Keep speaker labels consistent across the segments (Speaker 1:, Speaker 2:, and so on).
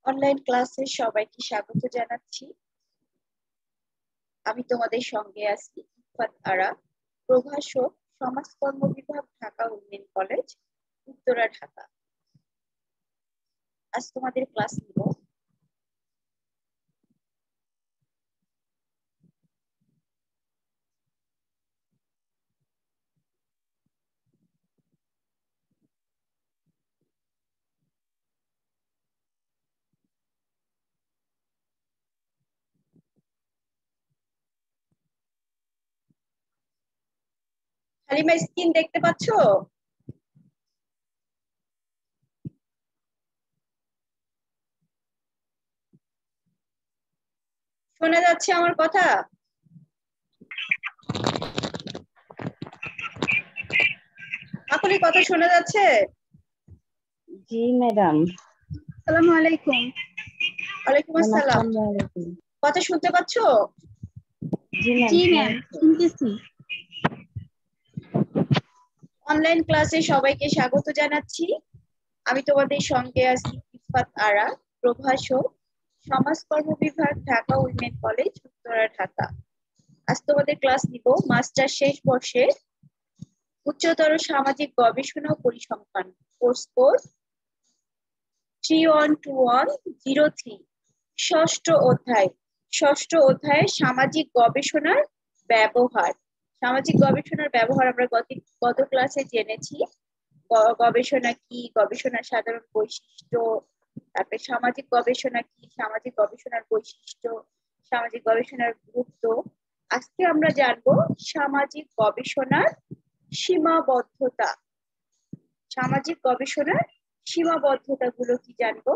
Speaker 1: Online ক্লাসে সবাইকে স্বাগত জানাচ্ছি। আমি তোমাদের সঙ্গে আছি ইফাত আরা, প্রভাষক, সমাজকর্ম বিভাগ, ঢাকা উইমেন কলেজ, উত্তরা, ঢাকা। আজ তোমাদের ক্লাস নিব হালিমা, স্ক্রিন দেখতে পাচ্ছো? শোনা যাচ্ছে আমার কথা? আপনি কথা শোনা যাচ্ছে?
Speaker 2: জি ম্যাডাম।
Speaker 1: আসসালামু আলাইকুম। ওয়ালাইকুম আসসালাম।
Speaker 2: আসসালামু আলাইকুম।
Speaker 1: কথা শুনতে পাচ্ছো?
Speaker 2: জি ম্যাম,
Speaker 3: শুনতেছি।
Speaker 1: অনলাইন ক্লাসে সবাইকে স্বাগত জানাচ্ছি। আমি তোমাদের সঙ্গে আছি ইফাত আরা, প্রভাষক, সমাজকর্ম বিভাগ, ঢাকা উইমেন কলেজ, উত্তরা, ঢাকা। আজ তোমাদের ক্লাস নিব মাস্টার শেষ বর্ষের উচ্চতর সামাজিক গবেষণা ও পরিসংখ্যান কোর্স কোড 312103, ষষ্ঠ অধ্যায়ে সামাজিক গবেষণার ব্যবহার। সামাজিক গবেষণার ব্যবহার আমরা গত ক্লাসে জেনেছি। গবেষণা কি, গবেষণার সাধারণ বৈশিষ্ট্য, তারপরে সামাজিক গবেষণা কি, সামাজিক গবেষণার বৈশিষ্ট্য, সামাজিক গবেষণার গুরুত্ব। আজকে আমরা জানবো সামাজিক গবেষণার সীমাবদ্ধতা। সামাজিক গবেষণার সীমাবদ্ধতা গুলো কি জানবো,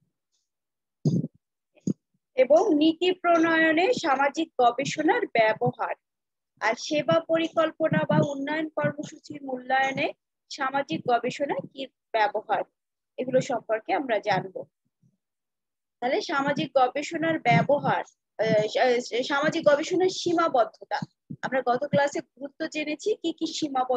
Speaker 1: এবং নীতি প্রণয়নে সামাজিক গবেষণার ব্যবহার, আর সেবা পরিকল্পনা বা উন্নয়ন কর্মসূচির মূল্যায়নে সামাজিক গবেষণা কি ব্যবহার, এগুলো সম্পর্কে আমরা জানবো। তাহলে সামাজিক গবেষণার ব্যবহার, সামাজিক গবেষণার সীমাবদ্ধতা। আমরা গত ক্লাসে গুরুত্ব জেনেছি কি কি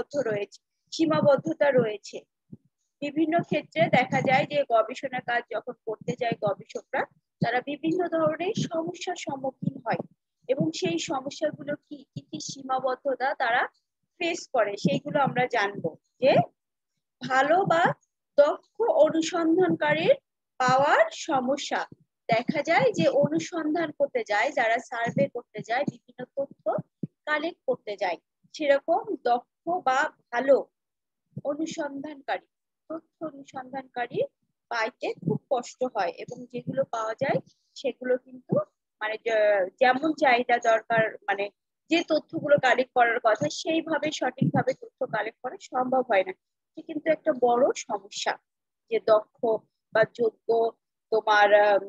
Speaker 1: সীমাবদ্ধতা রয়েছে। বিভিন্ন ক্ষেত্রে দেখা যায় যে গবেষণা কাজ যখন করতে যায় গবেষকরা, তারা বিভিন্ন ধরনের সমস্যার সম্মুখীন হয়, এবং সেই সমস্যাগুলো কি কি সীমাবদ্ধতা তারা ফেস করে সেইগুলো আমরা জানবো। যে ভালো বা দক্ষ অনুসন্ধানকারীর পাওয়ার সমস্যা। দেখা যায় যে অনুসন্ধান করতে যায়, যারা সার্ভে করতে যায়, বিভিন্ন তথ্য কালেক্ট করতে যায়, সেরকম দক্ষ বা ভালো অনুসন্ধানকারী, তথ্য অনুসন্ধানকারী পাইতে খুব কষ্ট হয়, এবং যেগুলো পাওয়া যায় সেগুলো কিন্তু মানে যেমন চাহিদা দরকার, মানে যে তথ্যগুলো কালেক্ট করার কথা সেইভাবে সঠিকভাবে তথ্য কালেক্ট করা সম্ভব হয় না। এটা কিন্তু একটা বড় সমস্যা, যে দক্ষ বা যোগ্য তোমার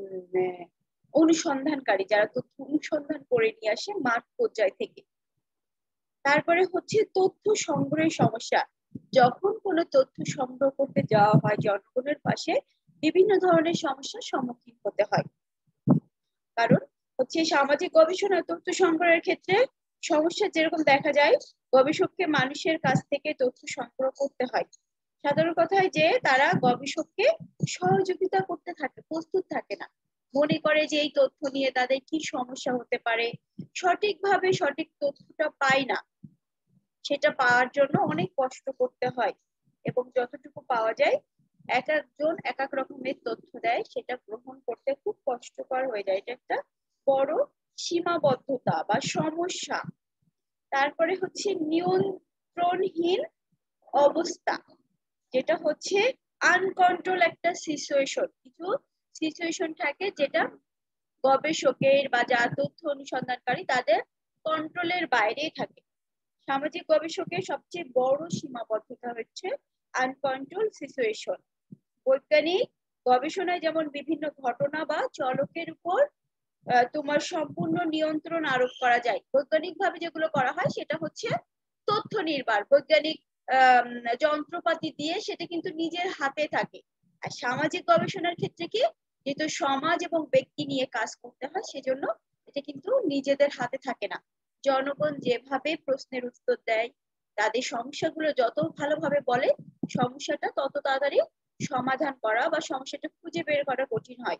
Speaker 1: অনুসন্ধানকারী, যারা তথ্য অনুসন্ধান করে নিয়ে আসে মাঠ পর্যায় থেকে। তারপরে হচ্ছে তথ্য সংগ্রহের সমস্যা। যখন কোনো তথ্য সংগ্রহ করতে যাওয়া হয় জনগণের পাশে, বিভিন্ন ধরনের সমস্যার সম্মুখীন হতে হয়। কারণ হচ্ছে সামাজিক গবেষণা তথ্য সংগ্রহের ক্ষেত্রে সমস্যা যেরকম দেখা যায়, গবেষককে মানুষের কাছ থেকে তথ্য সংগ্রহ করতে হয়। সাধারণ কথায় যে তারা গবেষককে সহযোগিতা করতে প্রস্তুত থাকে না, মনে করে যে এই তথ্য নিয়ে তাদের কি সমস্যা হতে পারে, সঠিকভাবে সঠিক তথ্যটা পায় না, সেটা পাওয়ার জন্য অনেক কষ্ট করতে হয়, এবং যতটুকু পাওয়া যায় এক একজন এক এক রকমের তথ্য দেয়, সেটা গ্রহণ করতে খুব কষ্টকর হয়ে যায়। এটা একটা বড় সীমাবদ্ধতা বা সমস্যা। তারপরে হচ্ছে নিয়ন্ত্রণহীন অবস্থা, যেটা হচ্ছে আনকন্ট্রোল একটা সিচুয়েশন। কিছু সিচুয়েশন থাকে যেটা গবেষকের বা যা তথ্য অনুসন্ধানকারী তাদের কন্ট্রোলের বাইরে থাকে। সামাজিক গবেষকের সবচেয়ে বড় সীমাবদ্ধতা হচ্ছে আনকন্ট্রোল সিচুয়েশন। বৈজ্ঞানিক গবেষণায় যেমন বিভিন্ন ঘটনা বা চলকের উপর তোমার সম্পূর্ণ নিয়ন্ত্রণ আরোপ করা যায়। বৈজ্ঞানিক ভাবে যেগুলো করা হয় সেটা হচ্ছে তথ্য নির্ভর, বৈজ্ঞানিক যন্ত্রপাতি দিয়ে সেটা কিন্তু নিজের হাতে থাকে। আর সামাজিক গবেষণার ক্ষেত্রে কি, যেহেতু সমাজ এবং ব্যক্তি নিয়ে কাজ করতে হয়, সেজন্য এটা কিন্তু নিজেদের হাতে থাকে না। জনগণ যেভাবে প্রশ্নের উত্তর দেয়, তাদের সমস্যাগুলো যত ভালোভাবে বলে, সমস্যাটা তত তাড়াতাড়ি সমাধান করা বা সমস্যাটা খুঁজে বের করা কঠিন হয়।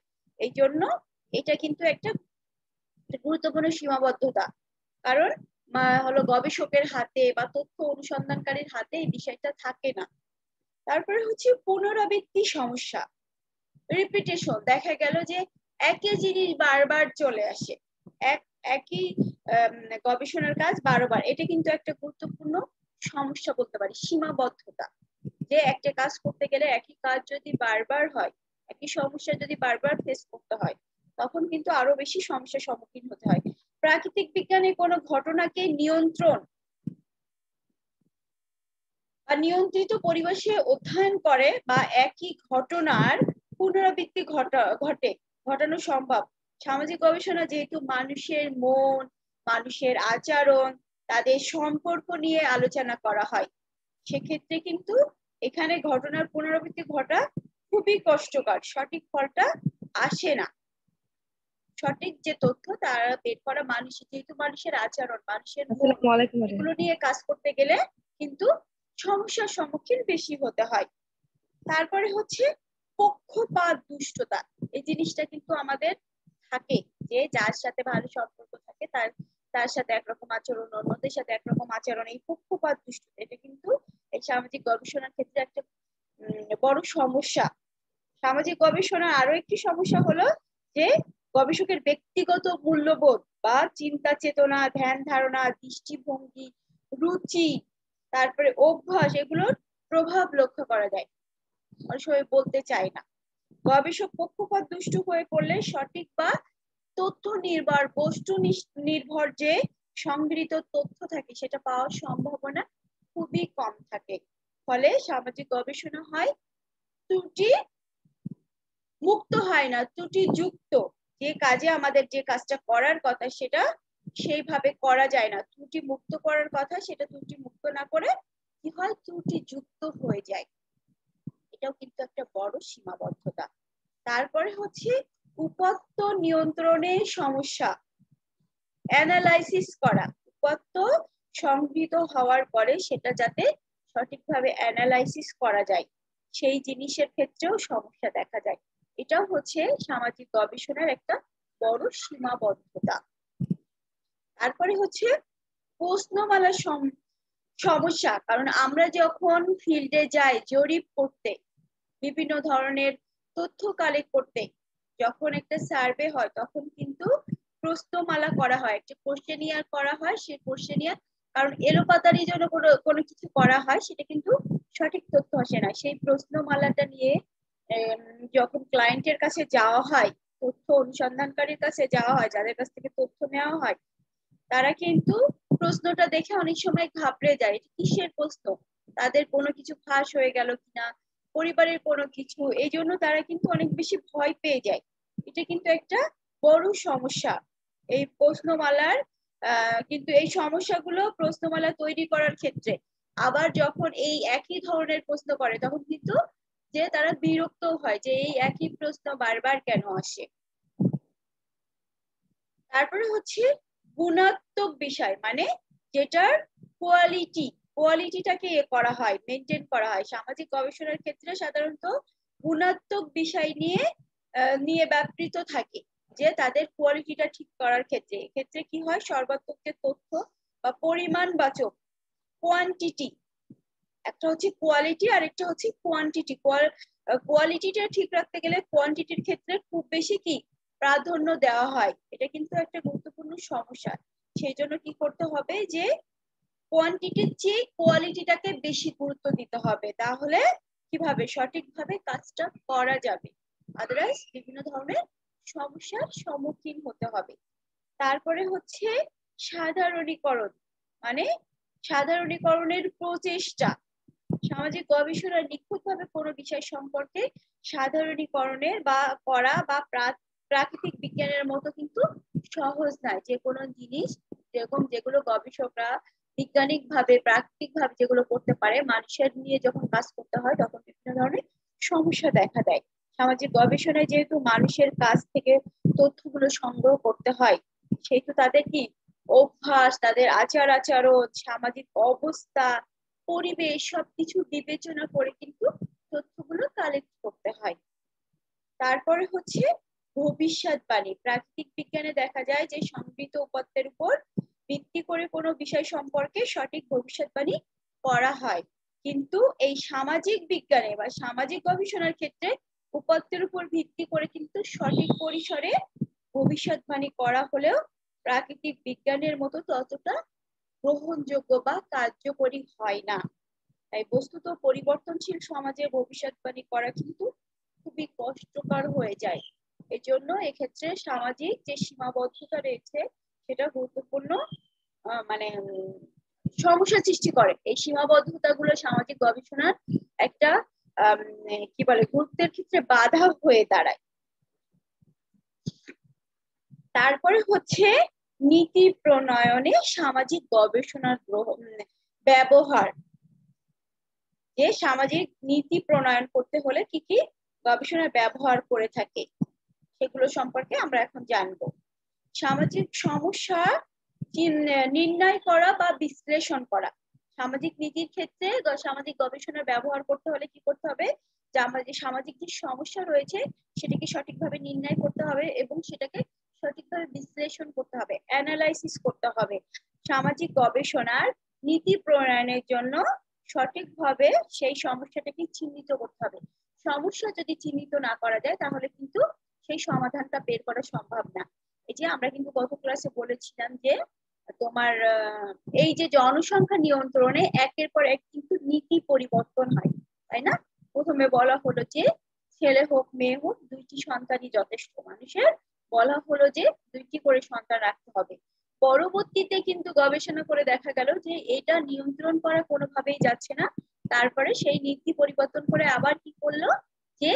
Speaker 1: এই জন্য এটা কিন্তু একটা গুরুত্বপূর্ণ সীমাবদ্ধতা, কারণ হলো গবেষকের হাতে বা তথ্য অনুসন্ধানকারীর হাতে এই বিষয়টা থাকে না। তারপরে হচ্ছে পুনরাবৃত্তি সমস্যা, রিপিটেশন। দেখা গেল যে একই জিনিস বারবার চলে আসে, একই গবেষণার কাজ বারবার, এটা কিন্তু একটা গুরুত্বপূর্ণ সমস্যা বলতে পারি, সীমাবদ্ধতা। যে একটা কাজ করতে গেলে একই কাজ যদি বারবার হয়, একই সমস্যা যদি বারবার ফেস করতে হয়, তখন কিন্তু আরো বেশি সমস্যার সম্মুখীন হতে হয়। প্রাকৃতিক বিজ্ঞানে কোনো ঘটনাকে নিয়ন্ত্রণ বা নিয়ন্ত্রিত পরিবেশে অধ্যয়ন করে বা একই ঘটনার পুনরাবৃত্তি ঘটানো সম্ভব। সামাজিক গবেষণা যেহেতু মানুষের মন, মানুষের আচরণ, তাদের সম্পর্ক নিয়ে আলোচনা করা হয়, সেক্ষেত্রে কিন্তু এখানে ঘটনার পুনরাবৃত্তি ঘটা খুবই কষ্টকর, সঠিক ফলটা আসে না। সঠিক যে তথ্য তারা বের করা, মানুষের যেহেতু মানুষের আচরণ, মানুষের মন, এগুলো নিয়ে কাজ করতে গেলে কিন্তু সমস্যার সম্মুখীন বেশি হতে হয়। তারপরে হচ্ছে পক্ষপাত দুষ্টতা, এই জিনিসটা কিন্তু আমাদের থাকে, যে যার সাথে ভালো সম্পর্ক থাকে তার সাথে একরকম আচরণ, অন্যদের সাথে একরকম আচরণ, এই পক্ষপাত দুষ্টতা, এটা কিন্তু এই সামাজিক গবেষণার ক্ষেত্রে একটা বড় সমস্যা। সামাজিক গবেষণার আরো একটি সমস্যা হলো যে গবেষকের ব্যক্তিগত মূল্যবোধ বা চিন্তা চেতনা, ধ্যান ধারণা, দৃষ্টিভঙ্গি, রুচি, তারপরে অভ্যাস, এগুলোর প্রভাব লক্ষ্য করা যায়। অনেক সময় বলতে চায় না। গবেষক পক্ষপাত দুষ্ট হয়ে পড়লে সঠিক বা তথ্য নির্ভর, বস্তু নির্ভর যে সংগৃহীত তথ্য থাকে সেটা পাওয়ার সম্ভাবনা খুবই কম থাকে। ফলে সামাজিক গবেষণা হয় ত্রুটি মুক্ত হয় না, ত্রুটি যুক্ত। যে কাজে আমাদের যে কাজটা করার কথা সেটা সেইভাবে করা যায় না, ত্রুটি মুক্ত করার কথা সেটা ত্রুটি মুক্ত না করে কি হয়, ত্রুটি যুক্ত হয়ে যায়। এটাও কিন্তু একটা বড় সীমাবদ্ধতা। তারপরে হচ্ছে উপাত্ত নিয়ন্ত্রণের সমস্যা, অ্যানালাইসিস করা, উপাত্ত সংগৃহীত হওয়ার পরে সেটা যাতে সঠিকভাবে অ্যানালাইসিস করা যায়, সেই জিনিসের ক্ষেত্রেও সমস্যা দেখা যায়। এটাও হচ্ছে সামাজিক গবেষণার একটা বড় সীমাবদ্ধতা। তারপরে হচ্ছে প্রশ্নমালা সমস্যা, কারণ আমরা যখন ফিল্ডে যাই জরিপ করতে, বিভিন্ন ধরনের তথ্য কালেক্ট করতে, যখন একটা সার্ভে হয় তখন কিন্তু প্রশ্নমালা করা হয়, একটা কোশ্চেনিয়ার করা হয়। সেই কোশ্চেনিয়ার কারণ এলোপাতারি জন্য কোনো কিছু করা হয়, সেটা কিন্তু সঠিক তথ্য আসে না। সেই প্রশ্নমালাটা নিয়ে যখন ক্লায়েন্টের কাছে যাওয়া হয়, তথ্য অনুসন্ধানকারীর কাছে যাওয়া হয়, যাদের কাছ থেকে তথ্য নেওয়া হয়, তারা কিন্তু প্রশ্নটা দেখে অনেক সময় ঘাবড়ে যায়, কিসের প্রশ্ন, তাদের কোনো কিছু ফাঁস হয়ে গেল কিনা, পরিবারের কোনো কিছু, এই জন্য তারা কিন্তু অনেক বেশি ভয় পেয়ে যায়। এটা কিন্তু একটা বড় সমস্যা এই প্রশ্নমালার। কিন্তু এই সমস্যাগুলো প্রশ্নমালা তৈরি করার ক্ষেত্রে, আবার যখন এই একই ধরনের প্রশ্ন করে তখন কিন্তু যে তারা বিরক্ত হয় যে এই একই প্রশ্ন বারবার কেন আসে। তারপরে হচ্ছে গুণাত্মক বিষয়, মানে যেটার কোয়ালিটিটাকে করা হয়, মেনটেন করা হয়। সামাজিক গবেষণার ক্ষেত্রে সাধারণত গুণাত্মক বিষয় নিয়ে ব্যাপৃত থাকে, যে তাদের কোয়ালিটিটা ঠিক করার ক্ষেত্রে। এক্ষেত্রে কি হয়, সর্বাত্মক যে তথ্য বা পরিমাণবাচক, কোয়ান্টিটি, একটা হচ্ছে কোয়ালিটি আর একটা হচ্ছে কোয়ান্টিটি। কোয়ালিটিটা ঠিক রাখতে গেলে কোয়ান্টিটির ক্ষেত্রে খুব বেশি কি প্রাধান্য দেওয়া হয়, এটা কিন্তু একটা গুরুত্বপূর্ণ সমস্যা। সেই জন্য কি করতে হবে, যে কোয়ান্টিটির চেয়ে কোয়ালিটিটাকে বেশি গুরুত্ব দিতে হবে, তাহলে কিভাবে সঠিকভাবে কাজটা করা যাবে, আদারওয়াইজ বিভিন্ন ধরনের সমস্যার সম্মুখীন হতে হবে। তারপরে হচ্ছে সাধারণীকরণ, মানে সাধারণীকরণের প্রচেষ্টা। সামাজিক গবেষণা নিখুঁতভাবে কোনো বিষয় সম্পর্কে সাধারণীকরণের বা করা বা প্রাকৃতিক বিজ্ঞানের মতো কিন্তু সহজ নয়। যে কোনো জিনিস যেরকম যেগুলো গবেষকরা বৈজ্ঞানিক ভাবে, প্রাকৃতিক ভাবে যেগুলো করতে পারে, মানুষের নিয়ে যখন কাজ করতে হয় তখন বিভিন্ন ধরনের সমস্যা দেখা দেয়। সামাজিক গবেষণায় যেহেতু মানুষের কাছ থেকে তথ্যগুলো সংগ্রহ করতে হয়, সেহেতু তাদের কি অভ্যাস, তাদের আচার আচরণ, সামাজিক অবস্থা, পরিবেশ, সবকিছু বিবেচনা করে কিন্তু তথ্যগুলো কালেক্ট করতে হয়। তারপরে হচ্ছে ভবিষ্যৎবাণী। প্রাকৃতিক বিজ্ঞানে দেখা যায় যে সংগৃহীত উপাত্তের উপর ভিত্তি করে কোনো বিষয় সম্পর্কে সঠিক ভবিষ্যৎবাণী করা হয়, কিন্তু এই সামাজিক বিজ্ঞানে বা সামাজিক গবেষণার ক্ষেত্রে উপাত্তের উপর ভিত্তি করে কিন্তু সঠিক পরিসরে ভবিষ্যৎবাণী করা হলেও প্রাকৃতিক বিজ্ঞানের মতো ততটা গ্রহণযোগ্য বা কার্যকরী হয় না। তাই বস্তুত পরিবর্তনশীল সমাজে ভবিষ্যৎবাণী করা কিন্তু খুবই কষ্টকর হয়ে যায়। এজন্য এক্ষেত্রে সামাজিক যে সীমাবদ্ধতা রয়েছে সেটা গুরুত্বপূর্ণ মানে সমস্যা সৃষ্টি করে। এই সীমাবদ্ধতাগুলো সামাজিক গবেষণার একটা কি বলে গুরুত্বের ক্ষেত্রে বাধা হয়ে দাঁড়ায়। তারপরে হচ্ছে নীতি প্রণয়নে সামাজিক গবেষণার ব্যবহার। যে সামাজিক নীতি প্রণয়ন করতে হলে কি কি গবেষণার ব্যবহার করে থাকে সেগুলো সম্পর্কে আমরা এখন জানবো। সামাজিক সমস্যা নির্ণয় করা বা বিশ্লেষণ করা। সামাজিক নীতির ক্ষেত্রে সামাজিক গবেষণার ব্যবহার করতে হলে কি করতে হবে, যে আমাদের সামাজিক যে সমস্যা রয়েছে সেটাকে সঠিকভাবে নির্ণয় করতে হবে এবং সেটাকে সঠিকভাবে বিশ্লেষণ করতে হবে, অ্যানালাইসিস করতে হবে। সামাজিক গবেষণার নীতি প্রণয়নের জন্য সঠিকভাবে সেই সমস্যাটাকে চিহ্নিত করতে হবে। সমস্যা যদি চিহ্নিত না করা যায় তাহলে কিন্তু সেই সমাধানটা বের করা সম্ভব না। এই যে আমরা কিন্তু গত ক্লাসে বলেছিলাম যে তোমার এই যে জনসংখ্যা নিয়ন্ত্রণে একের পর এক কিন্তু নীতি পরিবর্তন হয়, তাই না? প্রথমে বলা হলো যে ছেলে হোক মেয়ে হোক দুইটি সন্তানই যথেষ্ট, মানুষের বলা হলো যে দুইটি করে সন্তান রাখতে হবে। পরবর্তীতে কিন্তু গবেষণা করে দেখা গেল যে এটা নিয়ন্ত্রণ করা কোনোভাবেই যাচ্ছে না। তারপরে সেই নীতি পরিবর্তন করে আবার কি করলো, যে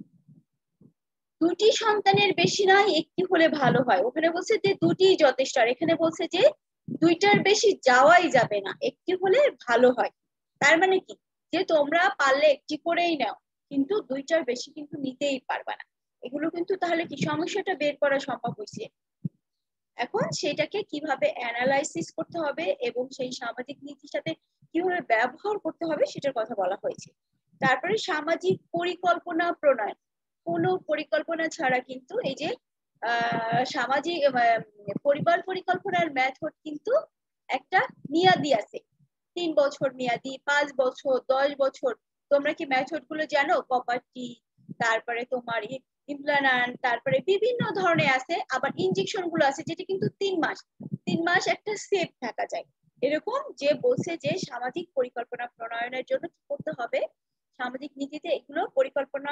Speaker 1: দুটি সন্তানের বেশি নয় একটি হলে ভালো হয়। ওখানে বলছে যে দুটি যথেষ্ট, আর এখানে বলছে যে দুইটার বেশি যাওয়াই যাবে না, একটি হলে ভালো হয়। তার মানে কি, যে তোমরা পারলে একটি করেই নাও কিন্তু দুইটার বেশি কিন্তু নিতেই পারবা না। এগুলো কিন্তু তাহলে কি সমস্যাটা বের করা সম্ভব হয়েছে। এখন সেটাকে কিভাবে অ্যানালাইসিস করতে হবে এবং সেই সামাজিক নীতির সাথে কিভাবে ব্যবহার করতে হবে সেটার কথা বলা হয়েছে। তারপরে সামাজিক পরিকল্পনা প্রণয়ন। কোনো পরিকল্পনা ছাড়া কিন্তু এই যে সামাজিক পরিবার পরিকল্পনার মেথড কিন্তু একটা মেয়াদি আছে, 3 বছর মেয়াদি, 5 বছর, 10 বছর। তোমরা কি মেথড গুলো জানো? প্রপার্টি, তারপরে তোমার ইমপ্ল্যান্ট, তারপরে বিভিন্ন ধরনের আছে, আবার ইনজেকশন গুলো আছে যেটা কিন্তু 3 মাস একটা সেফ থাকা যায়। এরকম যে বলছে যে সামাজিক পরিকল্পনা প্রণয়নের জন্য কি করতে হবে, সামাজিক নীতিতে এগুলো পরিকল্পনা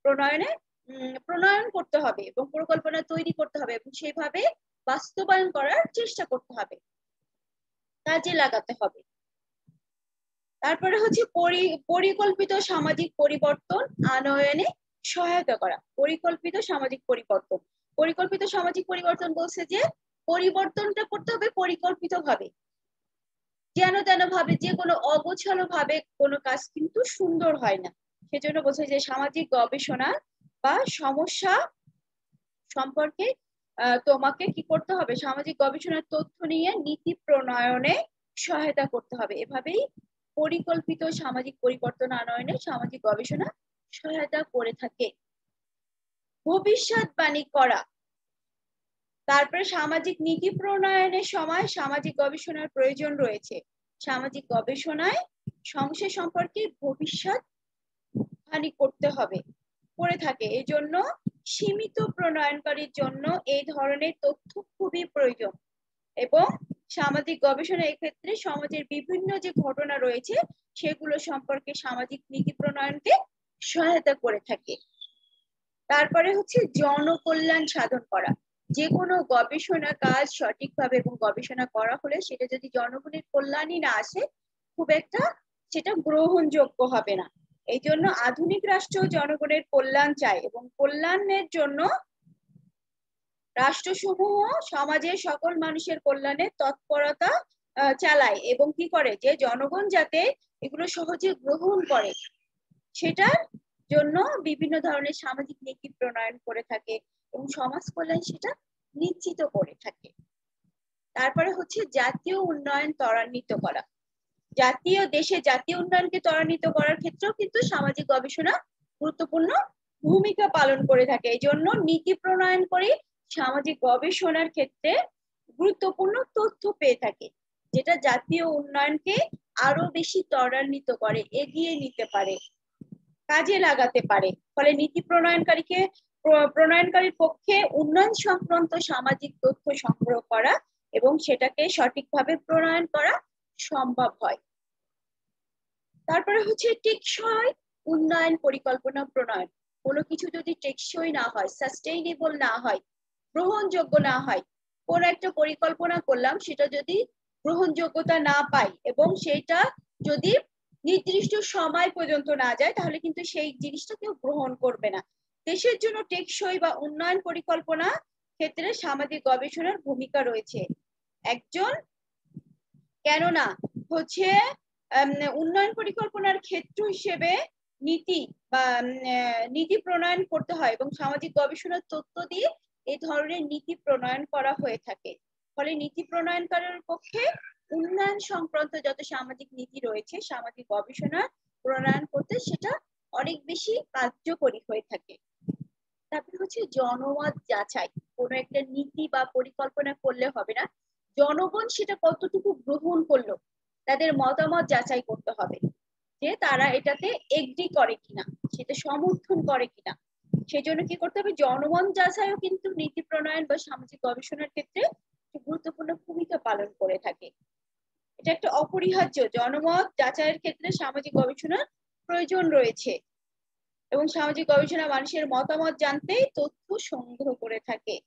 Speaker 1: প্রণয়ন করতে হবে এবং পরিকল্পনা তৈরি করতে হবে এবং সেভাবে বাস্তবায়ন করার চেষ্টা করতে হবে, কাজে লাগাতে হবে। তারপরে হচ্ছে পরিকল্পিত সামাজিক পরিবর্তন আনয়নে সহায়তা করা। পরিকল্পিত সামাজিক পরিবর্তন, পরিকল্পিত সামাজিক পরিবর্তন বলছে যে পরিবর্তনটা করতে হবে পরিকল্পিত ভাবে, যেন তেন ভাবে, যে কোনো অগোছালো ভাবে কোনো কাজ কিন্তু সুন্দর হয় না। সেজন্য বলছে যে সামাজিক গবেষণা বা সমস্যা সম্পর্কে তোমাকে কি করতে হবে, সামাজিক গবেষণার তথ্য নিয়ে নীতি প্রণয়নে সহায়তা করতে হবে। এভাবেই পরিকল্পিত সামাজিক পরিবর্তন আনয়নে সামাজিক গবেষণা সহায়তা করে থাকে। ভবিষ্যৎবাণী করা। তারপরে সামাজিক নীতি প্রণয়নের সময় সামাজিক গবেষণার প্রয়োজন রয়েছে। সামাজিক গবেষণায় সমস্যা সম্পর্কে ভবিষ্যৎবাণী করতে হবে, করে থাকে। এই জন্য সীমিত প্রণয়নকারীর জন্য এই ধরনের তথ্য খুবই প্রয়োজন এবং সামাজিক গবেষণা এক্ষেত্রে সমাজের বিভিন্ন যে ঘটনা রয়েছে সেগুলো সম্পর্কে সামাজিক নীতি প্রণয়নকে সহায়তা করে থাকে। তারপরে হচ্ছে জনকল্যাণ সাধন করা। যে কোনো গবেষণা কাজ সঠিকভাবে এবং গবেষণা করা হলে সেটা যদি জনগণের কল্যাণই না আসে খুব একটা সেটা গ্রহণযোগ্য হবে না। এই জন্য আধুনিক রাষ্ট্র জনগণের কল্যাণ চায় এবং কল্যাণের জন্য রাষ্ট্রসমূহ সমাজের সকল মানুষের কল্যাণে তৎপরতা চালায় এবং কি করে, যে জনগণ যাতে এগুলো সহজে গ্রহণ করে সেটার জন্য বিভিন্ন ধরনের সামাজিক নীতি প্রণয়ন করে থাকে এবং সমাজ কল্যাণ সেটা নিশ্চিত করে থাকে। তারপরে হচ্ছে জাতীয় উন্নয়ন ত্বরান্বিত করা। জাতীয় উন্নয়নকে ত্বরান্বিত করার ক্ষেত্রেও কিন্তু সামাজিক গবেষণা গুরুত্বপূর্ণ ভূমিকা পালন করে থাকে। এই জন্য নীতি প্রণয়ন করে সামাজিক গবেষণার ক্ষেত্রে গুরুত্বপূর্ণ তথ্য পেয়ে থাকে, যেটা জাতীয় উন্নয়নকে আরো বেশি ত্বরান্বিত করে, এগিয়ে নিতে পারে, কাজে লাগাতে পারে। ফলে নীতি প্রণয়নকারীর পক্ষে উন্নয়ন সংক্রান্ত সামাজিক তথ্য সংগ্রহ করা এবং সেটাকে সঠিকভাবে প্রণয়ন করা সম্ভব হয়। তারপরে হচ্ছে টেকসই উন্নয়ন পরিকল্পনা প্রণয়ন। কোনো কিছু যদি টেকসই না হয়, সাস্টেইনেবল না হয়, গ্রহণযোগ্য না হয়, কোন একটা পরিকল্পনা করলাম সেটা যদি গ্রহণযোগ্যতা না পাই এবং সেটা যদি নির্দিষ্ট সময় পর্যন্ত না যায়, তাহলে কিন্তু সেই জিনিসটা কেউ গ্রহণ করবে না। দেশের জন্য টেকসই বা উন্নয়ন পরিকল্পনা ক্ষেত্রে সামাজিক গবেষণার ভূমিকা রয়েছে। একজন কেননা হচ্ছে উন্নয়ন পরিকল্পনার ক্ষেত্র হিসেবে নীতি বা নীতি প্রণয়ন করতে হয় এবং সামাজিক গবেষণার তথ্য দিয়ে এই ধরনের নীতি প্রণয়ন করা হয়ে থাকে। ফলে নীতি প্রণয়নকারীর পক্ষে উন্নয়ন সংক্রান্ত যত সামাজিক নীতি রয়েছে, সামাজিক গবেষণা প্রণয়ন করতে সেটা অনেক বেশি কার্যকরী হয়ে থাকে। তারপরে হচ্ছে জনমত যাচাই। কোনো একটা নীতি বা পরিকল্পনা করলে হবে না, জনগণ সেটা কতটুকু গ্রহণ করলো, তাদের মতামত যাচাই করতে হবে যে তারা এটাতে এগ্রি করে কিনা, সেটা সমর্থন করে কিনা। সেজন্য কি করতে হবে, জনমত যাচাইও কিন্তু নীতি প্রণয়ন বা সামাজিক গবেষণার ক্ষেত্রে গুরুত্বপূর্ণ ভূমিকা পালন করে থাকে। এটা একটা অপরিহার্য, জনমত যাচাইয়ের ক্ষেত্রে সামাজিক গবেষণার প্রয়োজন রয়েছে এবং সামাজিক গবেষণা মানুষের মতামত জানতে তথ্য সংগ্রহ করে থাকে।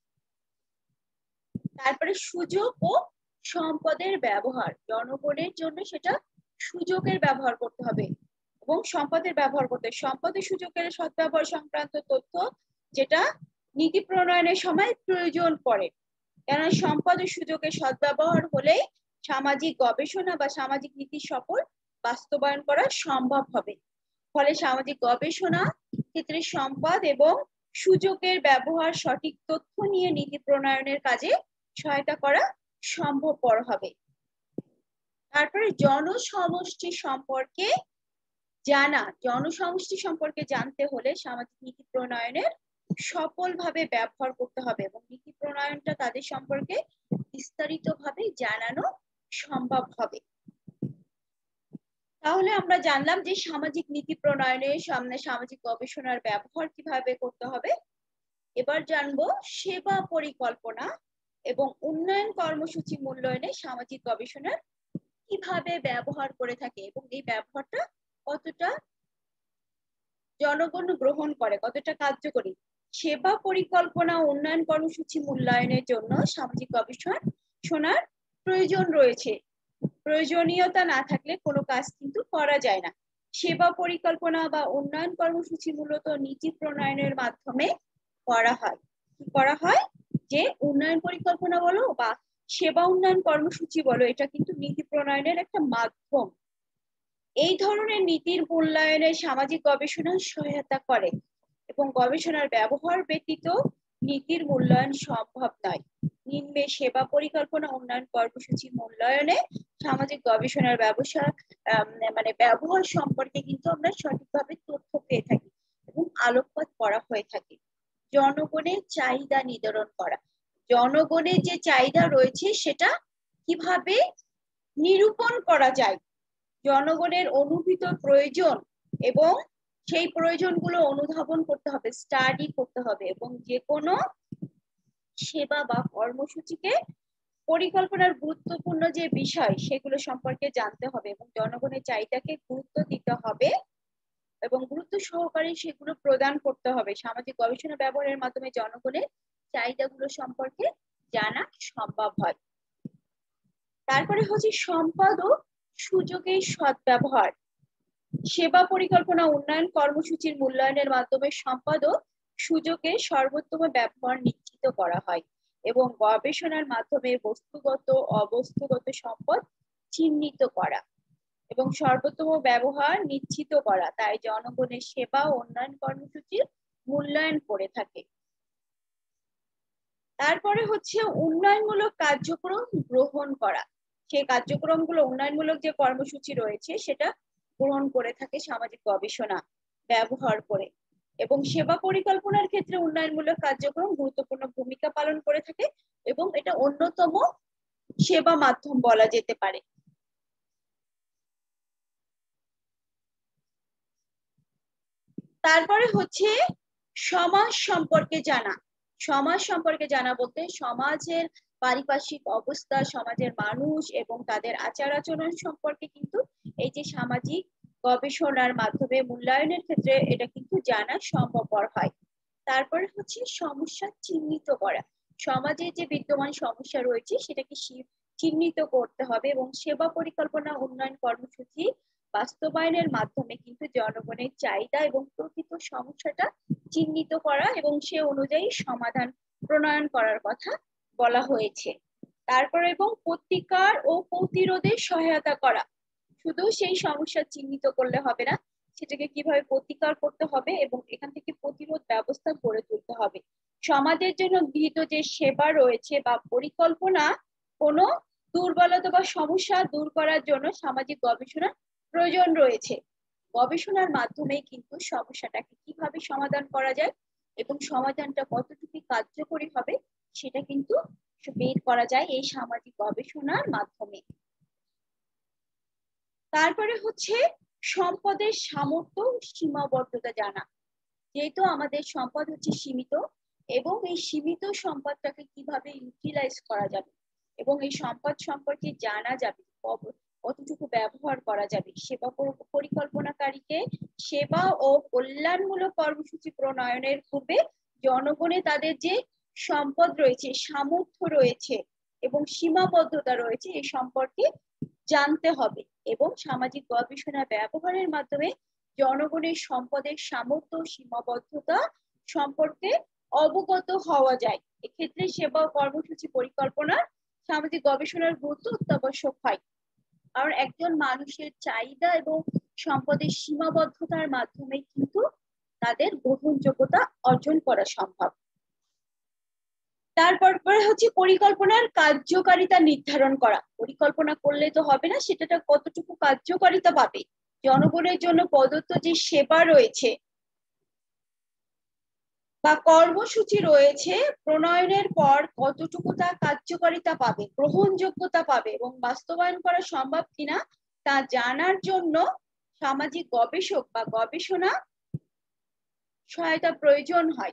Speaker 1: তারপরে সুযোগ ও সম্পদের ব্যবহার। জনগণের জন্য সেটা সুযোগের ব্যবহার করতে হবে এবং সম্পদের ব্যবহার করতে, সম্পদের সুযোগের সদ্ব্যবহার সংক্রান্ত তথ্য যেটা নীতি প্রণয়নের সময় প্রয়োজন পড়ে। কেননা সম্পদ ও সুযোগের সদ্ব্যবহার হলে সামাজিক গবেষণা বা সামাজিক নীতি সফল বাস্তবায়ন করা সম্ভব হবে। ফলে সামাজিক গবেষণা ক্ষেত্রে সম্পদ এবং সুযোগের ব্যবহার, সঠিক তথ্য নিয়ে নীতি প্রণয়নের কাজে সহায়তা করা সম্ভবপর হবে। তারপরে জনসমষ্টি সম্পর্কে জানা। জনসমষ্টি সম্পর্কে জানতে হলে সামাজিক নীতি প্রণয়নের সফলভাবে ব্যবহার করতে হবে এবং নীতি প্রণয়নটা তাদের সম্পর্কে বিস্তারিতভাবে জানানো সম্ভব হবে। তাহলে আমরা জানলাম যে সামাজিক নীতি প্রণয়নের সামনে সামাজিক গবেষণার ব্যবহার কিভাবে করতে হবে। এবার জানবো সেবা পরিকল্পনা এবং উন্নয়ন কর্মসূচি মূল্যায়নে সামাজিক গবেষণার কিভাবে ব্যবহার করে থাকে এবং এই ব্যবহারটা কতটা জনগণ গ্রহণ করে, কতটা কার্যকরী। সেবা পরিকল্পনা ও উন্নয়ন কর্মসূচি মূল্যায়নের জন্য সামাজিক গবেষণার প্রয়োজন রয়েছে। প্রয়োজনীয়তা না থাকলে কোনো কাজ কিন্তু করা যায় না। সেবা পরিকল্পনা বা উন্নয়ন কর্মসূচি মূলত নীতি প্রণয়নের মাধ্যমে করা হয়। কি করা হয়, যে উন্নয়ন পরিকল্পনা বলো বা সেবা উন্নয়ন কর্মসূচি বলো, এটা কিন্তু নীতি প্রণয়নের একটা মাধ্যম। এই ধরনের নীতির মূল্যায়নে সামাজিক গবেষণা সহায়তা করে এবং গবেষণার ব্যবহার ব্যতীত নীতির মূল্যায়ন সম্ভব নয়। নিম্নে সেবা পরিকল্পনা উন্নয়ন কর্মসূচি মূল্যায়নে সামাজিক গবেষণার ব্যবহার সম্পর্কে কিন্তু আমরা সঠিকভাবে তথ্য পেয়ে থাকি এবং আলোকপাত করা হয়ে থাকে। জনগণের চাহিদা নির্ধারণ করা। জনগণের যে চাহিদা রয়েছে সেটা কিভাবে নিরূপণ করা যায়, জনগণের অনুভূত প্রয়োজন এবং সেই প্রয়োজনগুলো অনুধাবন করতে হবে, স্টাডি করতে হবে এবং যে কোনো সেবা বা কর্মসূচিকে পরিকল্পনার গুরুত্বপূর্ণ যে বিষয় সেগুলো সম্পর্কে জানতে হবে এবং জনগণের চাহিদাকে গুরুত্ব দিতে হবে এবং গুরুত্ব সহকারে সেগুলো প্রদান করতে হবে। সামাজিক গবেষণা ব্যবহারের মাধ্যমে জনগণের চাহিদাগুলো সম্পর্কে জানা সম্ভব হয়। তারপরে হচ্ছে সম্পদ ও সুযোগের সদ্ব্যবহার। সেবা পরিকল্পনা উন্নয়ন কর্মসূচির মূল্যায়নের মাধ্যমে সম্পদ ও সুযোগের সর্বোত্তম ব্যবহার নিশ্চিত করা হয় এবং গবেষণার মাধ্যমে বস্তুগত অবস্তুগত সম্পদ চিহ্নিত করা এবং সর্বোত্তম ব্যবহার নিশ্চিত করা। তাই জনগণের সেবা ও উন্নয়ন কর্মসূচির মূল্যায়ন করে থাকে। তারপরে হচ্ছে উন্নয়নমূলক কার্যক্রম গ্রহণ করা। সেই কার্যক্রমগুলো, উন্নয়নমূলক যে কর্মসূচি রয়েছে সেটা গ্রহণ করে থাকে সামাজিক গবেষণা ব্যবহার করে। এবং সেবা পরিকল্পনার ক্ষেত্রে উন্নয়নমূলক কার্যক্রম গুরুত্বপূর্ণ ভূমিকা পালন করে থাকে এবং এটা অন্যতম সেবা মাধ্যম বলা যেতে পারে। তারপরে হচ্ছে সমাজ সম্পর্কে জানা। সমাজ সম্পর্কে জানা বলতে সমাজের পারিপার্শ্বিক অবস্থা, সমাজের মানুষ এবং তাদের আচার আচরণ সম্পর্কে কিন্তু এই যে সামাজিক গবেষণার মাধ্যমে মূল্যায়নের ক্ষেত্রে এটা কিন্তু জানা সম্ভবপর হয়। তারপরে হচ্ছে সমস্যা চিহ্নিত করা। সমাজে যে বিদ্যমান সমস্যা রয়েছে সেটাকে চিহ্নিত করতে হবে এবং সেবা পরিকল্পনা উন্নয়ন কর্মসূচি বাস্তবায়নের মাধ্যমে কিন্তু জনগণের চাহিদা এবং প্রকৃত সমস্যাটা চিহ্নিত করা এবং সে অনুযায়ী সমাধান প্রণয়ন করার কথা বলা হয়েছে। তারপর এবং প্রতিকার ও প্রতিরোধের সহায়তা করা। শুধু সেই সমস্যা চিহ্নিত করলে হবে না, সেটাকে কিভাবে প্রতিকার করতে হবে এবং এখান থেকে প্রতিরোধ ব্যবস্থা গড়ে তুলতে হবে। সমাজের জন্য গৃহীত যে সেবা রয়েছে বা পরিকল্পনা কোনো দুর্বলতা বা সমস্যা দূর করার জন্য সামাজিক গবেষণা প্রয়োজন রয়েছে। গবেষণার মাধ্যমে কিন্তু সমস্যাটাকে কিভাবে সমাধান করা যায় এবং সমাধানটা কতটুকু কার্যকরী হবে সেটা কিন্তু বের করা যায় এই সামাজিক গবেষণার মাধ্যমে। তারপরে হচ্ছে সম্পদের সামর্থ্য সীমাবদ্ধতা জানা। যেহেতু আমাদের সম্পদ হচ্ছে সীমিত এবং এই সীমিত সম্পদটাকে কিভাবে ইউটিলাইজ করা যাবে এবং এই সম্পদ সম্পর্কে জানা যাবে, কতটুকু ব্যবহার করা যাবে। সেবা পরিকল্পনাকারীকে সেবা ও কল্যাণমূলক কর্মসূচি প্রণয়নের পূর্বে জনগণে তাদের যে সম্পদ রয়েছে, সামর্থ্য রয়েছে এবং সীমাবদ্ধতা রয়েছে এই সম্পর্কে জানতে হবে এবং সামাজিক গবেষণা ব্যবহারের মাধ্যমে জনগণের সম্পদের সামর্থ্য সীমাবদ্ধতা সম্পর্কে অবগত হওয়া যায়। এক্ষেত্রে সেবা ও কর্মসূচি পরিকল্পনার সামাজিক গবেষণার গুরুত্ব অত্যাবশ্যক হয়, কারণ একজন মানুষের চাহিদা এবং সম্পদের সীমাবদ্ধতার মাধ্যমে কিন্তু তাদের গ্রহণযোগ্যতা অর্জন করা সম্ভব। তারপর হচ্ছে পরিকল্পনার কার্যকারিতা নির্ধারণ করা। পরিকল্পনা করলে তো হবে না, সেটা কতটুকু কার্যকারিতা পাবে, জনগণের জন্য প্রদত্ত যে সেবা রয়েছে বা কর্মসূচি রয়েছে প্রণয়নের পর কতটুকু তা কার্যকারিতা পাবে, গ্রহণযোগ্যতা পাবে এবং বাস্তবায়ন করা সম্ভব কিনা তা জানার জন্য সামাজিক গবেষক বা গবেষণা সহায়তা প্রয়োজন হয়।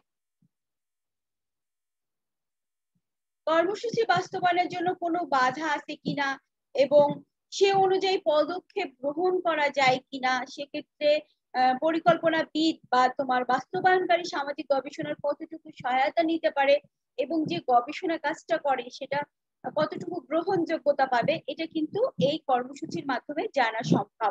Speaker 1: কর্মসূচি বাস্তবায়নের জন্য কোনো বাধা আছে কিনা এবং সে অনুযায়ী পদক্ষেপ গ্রহণ করা যায় কিনা, সেক্ষেত্রে পরিকল্পনাবিদ বা তোমার বাস্তবায়নকারী সামাজিক গবেষণার কতটুকু সহায়তা নিতে পারে এবং যে গবেষণা কাজটা করে সেটা কতটুকু গ্রহণযোগ্যতা পাবে, এটা কিন্তু এই কর্মসূচির মাধ্যমে জানা সম্ভব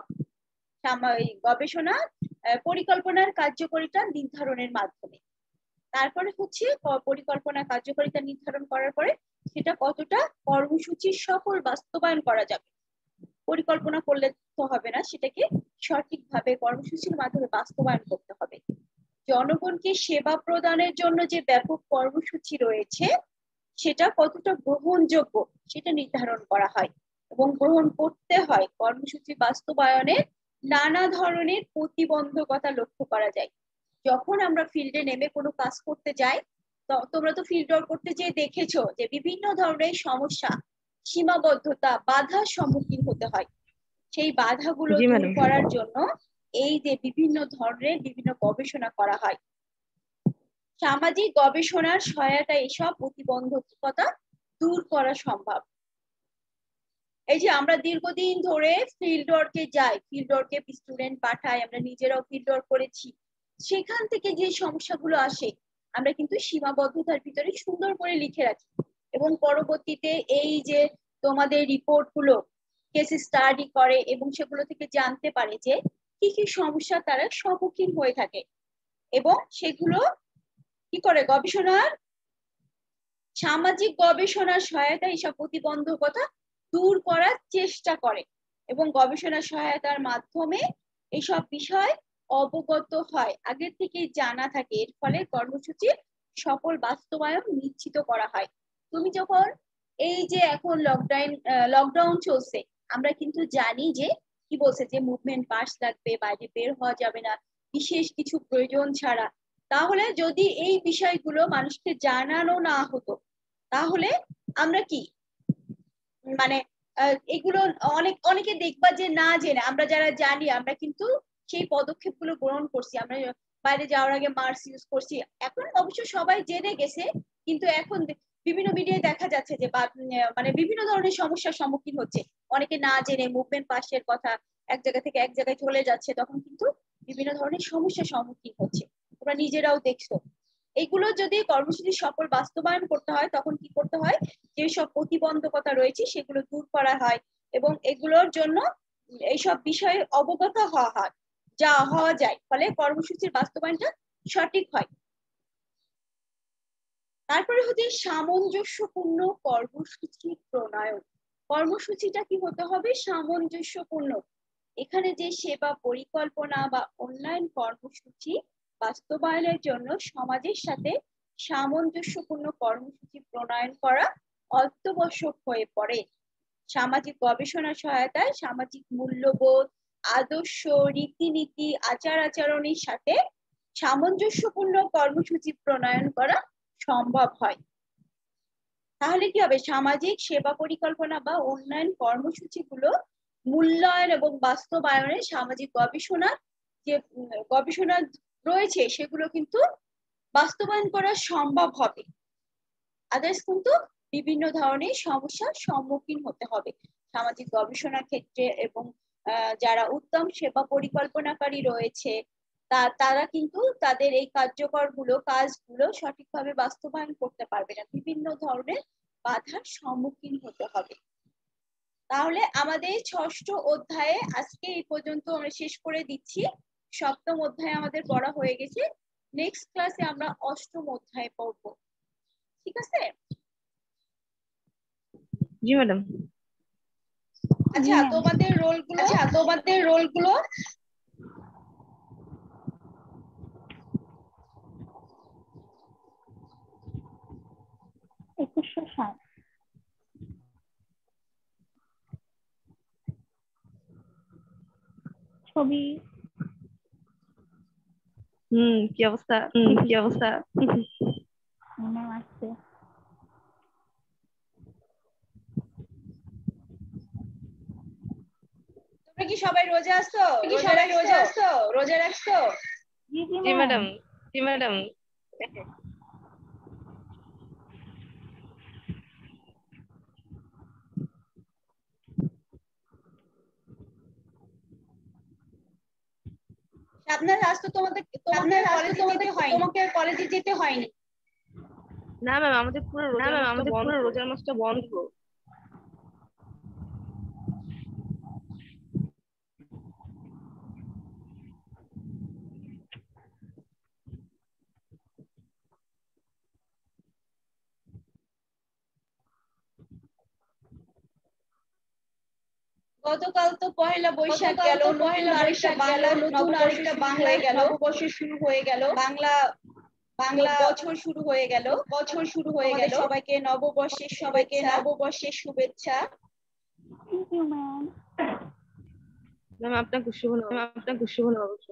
Speaker 1: গবেষণা পরিকল্পনার কার্যকারিতা নির্ধারণের মাধ্যমে। তারপরে হচ্ছে পরিকল্পনা কার্যকারিতা নির্ধারণ করার পরে সেটা কতটা কর্মসূচির সফল বাস্তবায়ন করা যাবে। পরিকল্পনা করলে তো হবে না, সেটাকে সঠিকভাবে কর্মসূচির মাধ্যমে বাস্তবায়ন করতে হবে। জনগণকে সেবা প্রদানের জন্য যে ব্যাপক কর্মসূচি রয়েছে সেটা কতটা গ্রহণযোগ্য সেটা নির্ধারণ করা হয় এবং গ্রহণ করতে হয়। কর্মসূচি বাস্তবায়নে নানা ধরনের প্রতিবন্ধকতা লক্ষ্য করা যায়। যখন আমরা ফিল্ডে নেমে কোনো কাজ করতে যাই, তোমরা তো ফিল্ড ওয়ার্ক করতে যেয়ে দেখেছো যে বিভিন্ন ধরনের সমস্যা, সীমাবদ্ধতা, বাধার সম্মুখীন হতে হয়। সেই বাধাগুলো দূর করার জন্য এই যে বিভিন্ন ধরনের বিভিন্ন গবেষণা করা হয়। সামাজিক গবেষণার সহায়তায় এসব প্রতিবন্ধকতা দূর করা সম্ভব। এই যে আমরা দীর্ঘদিন ধরে ফিল্ড ওয়ার্কে যাই, ফিল্ড ওয়ার্কে স্টুডেন্ট পাঠাই, আমরা নিজেরাও ফিল্ড ওয়ার্ক করেছি, সেখান থেকে যে সমস্যাগুলো আসে আমরা কিন্তু সীমাবদ্ধতার ভিতরে সুন্দর করে লিখে রাখি এবং পরবর্তীতে এই যে তোমাদের রিপোর্ট গুলো কেস স্টাডি করে এবং সেগুলো থেকে জানতে পারে যে কি কি সমস্যা তারা সম্মুখীন হয়ে থাকে এবং সেগুলো কি করে গবেষণার সামাজিক গবেষণার সহায়তা এইসব প্রতিবন্ধকতা দূর করার চেষ্টা করে এবং গবেষণা সহায়তার মাধ্যমে এইসব বিষয় অবগত হয়, আগের থেকেই জানা থাকে। এর ফলে কর্মসূচির সফল বাস্তবায়ন নিশ্চিত করা হয়। তুমি যখন এই যে এখন লকডাউন চলছে, আমরা কিন্তু জানি যে কি বলছে যে মুভমেন্ট পাস লাগবে, বাইরে বের হওয়া যাবে না বিশেষ কিছু প্রয়োজন ছাড়া। তাহলে যদি এই বিষয়গুলো মানুষকে জানানো না হতো তাহলে আমরা কি মানে এগুলো অনেকে দেখবা যে না জেনে, আমরা যারা জানি আমরা কিন্তু সেই পদক্ষেপগুলো গ্রহণ করছি, আমরা বাইরে যাওয়ার আগে মাস্ক ইউজ করছি। এখন অবশ্য সবাই জেনে গেছে, কিন্তু এখন বিভিন্ন মিডিয়ায় দেখা যাচ্ছে যে মানে বিভিন্ন ধরনের সমস্যার সম্মুখীন হচ্ছে, অনেকে না জেনে মুভমেন্ট পাসের কথা এক জায়গা থেকে এক জায়গায় চলে যাচ্ছে, তখন কিন্তু বিভিন্ন ধরনের সমস্যার সম্মুখীন হচ্ছে, তোমরা নিজেরাও দেখছো। এগুলো যদি কর্মসূচি সফল বাস্তবায়ন করতে হয় তখন কি করতে হয়, যেসব প্রতিবন্ধকতা রয়েছে সেগুলো দূর করা হয় এবং এগুলোর জন্য এইসব বিষয়ে অবগত হওয়া যায়, ফলে কর্মসূচির বাস্তবায়নটা সঠিক হয়। তারপরে হচ্ছে সামঞ্জস্যপূর্ণ কর্মসূচি প্রণয়ন। কর্মসূচিটা কি হতে হবে? সামঞ্জস্যপূর্ণ। এখানে যে সেবা পরিকল্পনা বা অনলাইন কর্মসূচি বাস্তবায়নের জন্য সমাজের সাথে সামঞ্জস্যপূর্ণ কর্মসূচি প্রণয়ন করা অত্যাবশ্যক হয়ে পড়ে। সামাজিক গবেষণা সহায়তায় সামাজিক মূল্যবোধ, আদর্শ, রীতিনীতি, আচার আচরণের সাথে সামঞ্জস্যপূর্ণ কর্মসূচি প্রণয়ন করা সম্ভব হয়। তাহলে কি হবে? সামাজিক সেবা পরিকল্পনা বা উন্নয়ন কর্মসূচিগুলো মূল্যায়ন এবং বাস্তবায়নে সামাজিক গবেষণা রয়েছে সেগুলো কিন্তু বাস্তবায়ন করা সম্ভব হবে। আদার্স কিন্তু বিভিন্ন ধরনের সমস্যার সম্মুখীন হতে হবে সামাজিক গবেষণার ক্ষেত্রে, এবং যারা উত্তম সেবা পরিকল্পনাকারী রয়েছে তারা কিন্তু তাদের এই কাজগুলো সঠিকভাবে বাস্তবায়ন করতে পারবে না, বিভিন্ন ধরনের বাধার সম্মুখীন হতে হবে। তাহলে আমাদের ষষ্ঠ অধ্যায়ে আজকে এই পর্যন্ত আমরা শেষ করে দিচ্ছি। সপ্তম অধ্যায় আমাদের পড়া হয়ে গেছে, নেক্সট ক্লাসে আমরা অষ্টম অধ্যায়ে পড়বো। ঠিক আছে?
Speaker 3: জি ম্যাডাম।
Speaker 1: আচ্ছা, তোমাদের রোলগুলো
Speaker 4: ছবি।
Speaker 3: কি অবস্থা?
Speaker 4: ম্যাম আসছে।
Speaker 1: তোমরা কি সবাই রোজা আসছো? রোজা রাখছো?
Speaker 3: জি ম্যাডাম।
Speaker 1: আপনার আজ তো তোমাকে কলেজে যেতে হয়নি।
Speaker 3: না ম্যাম, আমাদের পুরো রোজার মাসটা বন্ধ।
Speaker 1: গতকাল তো পহেলা বৈশাখ গেল, নতুন আরেকটা নববর্ষ শুরু হয়ে গেল, বাংলা বছর শুরু হয়ে গেল। সবাইকে নববর্ষের শুভেচ্ছা।
Speaker 4: Thank you ma'am.
Speaker 3: ম্যাম আপনাকে শুভ নববর্ষ।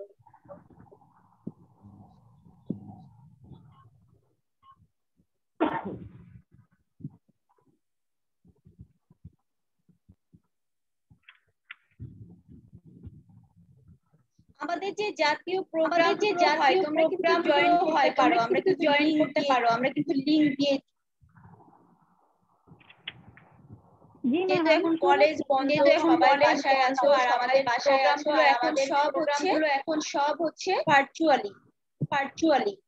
Speaker 1: আমাদের যে জাতীয় প্রোগ্রাম হয় তোমরা কিন্তু জয়েন করতে পারো, আমরা কিন্তু লিংক দিয়ে যেহেতু এখন কলেজ বন্ধ, সবাই বাসায় আছো, আর আমাদের প্রোগ্রামগুলো এখন সব হচ্ছে ভার্চুয়ালি।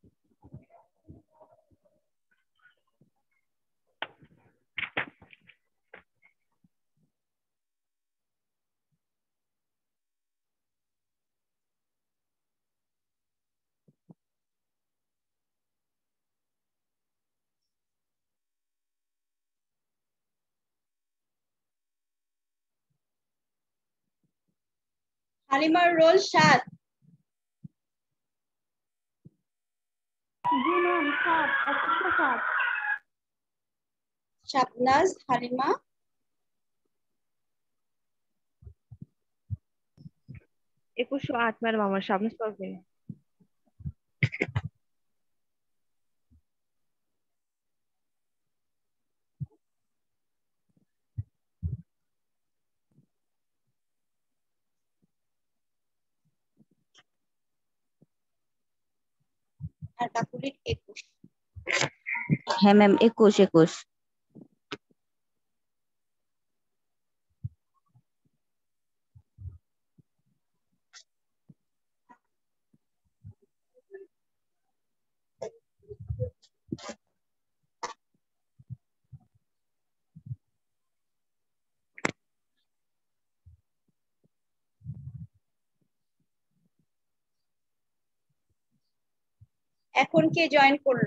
Speaker 1: হালিমার রোল 7।
Speaker 4: জি ম্যাম 7 107।
Speaker 1: শাবনাজ, হালিমা,
Speaker 3: 2108 ম্যাডাম আমার সামনে পারবেন।
Speaker 1: আর কাকুলির 21।
Speaker 2: হ্যাঁ ম্যাম 21।
Speaker 1: এখন কে জয়েন করলো?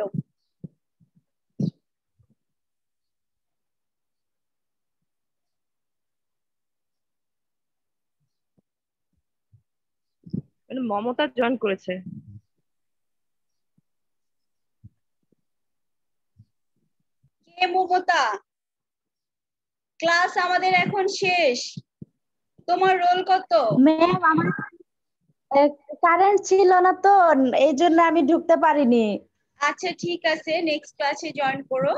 Speaker 3: ম্যাডাম মমতা জয়েন করেছে।
Speaker 1: কে মমতা? ক্লাস আমাদের এখন শেষ। তোমার রোল কত?
Speaker 2: ম্যাম আমার কারেন্ট ছিল না তো, এই জন্য আমি ঢুকতে পারিনি।
Speaker 1: আচ্ছা ঠিক আছে, নেক্সট ক্লাসে জয়েন করো।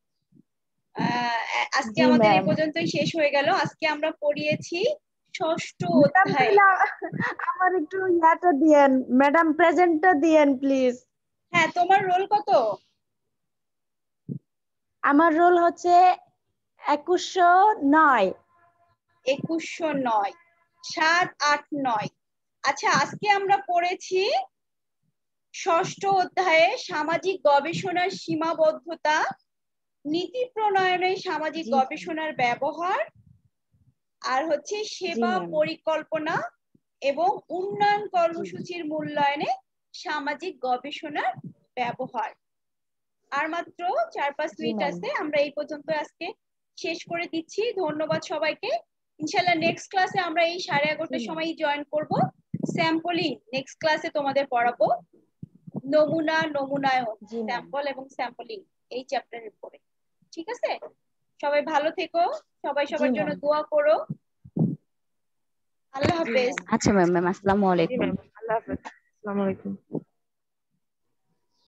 Speaker 1: আজকে
Speaker 2: জি
Speaker 1: আমাদের এই
Speaker 2: ম্যাম।
Speaker 1: পর্যন্তই শেষ হয়ে গেল। আজকে আমরা পড়িয়েছি 6ষ্ঠ
Speaker 2: ম্যাডাম
Speaker 1: অধ্যায়।
Speaker 2: আমার একটু ইয়াটা দিয়েন, ম্যাডাম প্রেজেন্টটা দিয়েন প্লিজ।
Speaker 1: হ্যাঁ, তোমার রোল কত?
Speaker 2: আমার রোল হচ্ছে 2109।
Speaker 1: 2109। 7, 8, 9। আচ্ছা, আজকে আমরা পড়েছি 6ষ্ঠ অধ্যায়ে সামাজিক গবেষণার সীমাবদ্ধতা, নীতি প্রণয়নে সামাজিক
Speaker 2: জি
Speaker 1: গবেষণার ব্যবহার, আর হচ্ছে সেবা
Speaker 2: ম্যাম।
Speaker 1: পরিকল্পনা এবং উন্নয়ন কর্মসূচির মূল্যায়নে সামাজিক গবেষণার ব্যবহার। আর মাত্র 4-5
Speaker 2: জি
Speaker 1: মিনিট
Speaker 2: ম্যাম।
Speaker 1: আছে, আমরা এই পর্যন্ত আজকে শেষ করে দিচ্ছি। ধন্যবাদ সবাইকে। ইনশাআল্লাহ নেক্সট ক্লাসে আমরা এই 11:30টার সময় জয়েন করব। স্যাম্পলিং নেক্সট ক্লাসে তোমাদের পড়াবো। নমুনা, নমুনায়ন,
Speaker 2: জি ম্যাম।
Speaker 1: স্যাম্পল এবং স্যাম্পলিং এই চ্যাপ্টারের পরে। ঠিক আছে, সবাই ভালো থেকো, সবাই
Speaker 2: জি
Speaker 1: সবার জন্য
Speaker 2: ম্যাম।
Speaker 1: দোয়া করো। আল্লাহ
Speaker 2: জি
Speaker 1: হাফেজ।
Speaker 2: ম্যাম। আচ্ছা ম্যাম, আসসালামু
Speaker 3: জি
Speaker 2: আলাইকুম।
Speaker 3: ম্যাম, আল্লাহ হাফেজ, আসসালামু আলাইকুম।